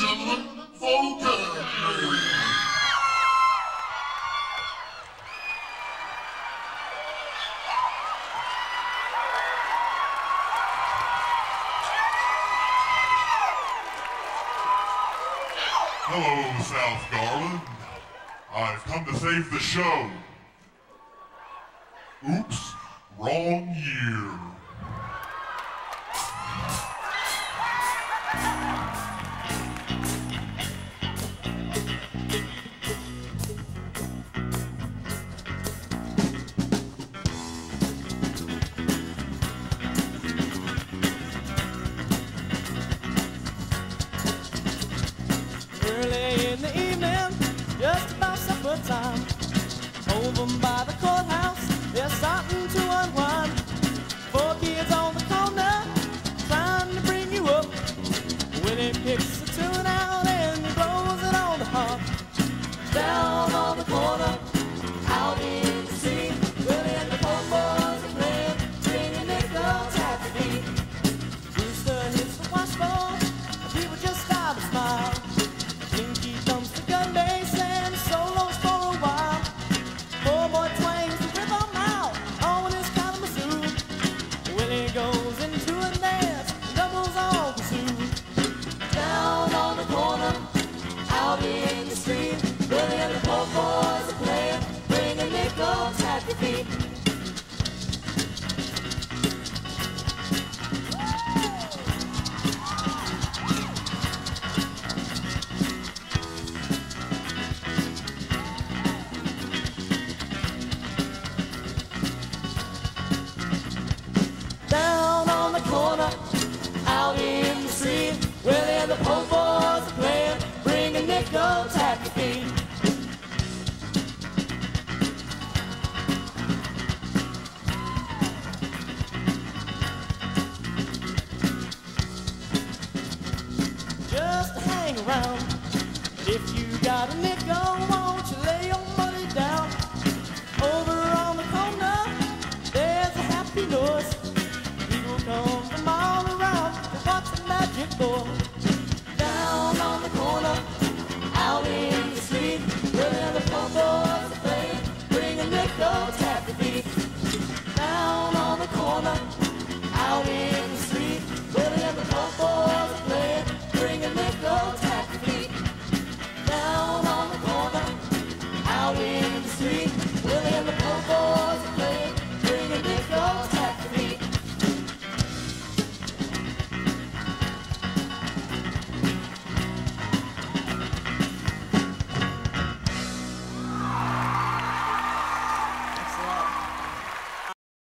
gentlemen, Vulcan. Hello, South Garland. I've come to save the show. Oops, wrong year. Early in the evening, just about supper time, over by the courthouse, they're starting to unwind. Four kids on the corner, trying to bring you up. Willie picks a tune out and he blows it on the harp. Down on the corner, out in the street, Willie and the poor boys are playing, bringing nickels at the beat. Brewster hits the washboard, people just stop and smile. Kinky dumps the gun bass and solos for a while. Poor boy twangs the rhythm out on his Kalamazoo. Willie goes into a dance, doubles on pursuit. Down on the corner, out in the street, Willie and the poor boys are playing, bringing nickels at your feet. Down on the corner, out in the street, Willie and the poor boys are playing, bringing nickels at your feet. Just hang around. If you got a nickel, won't you lay your money down? Over on the corner, there's a happy noise. People come from all around to watch the magic boy.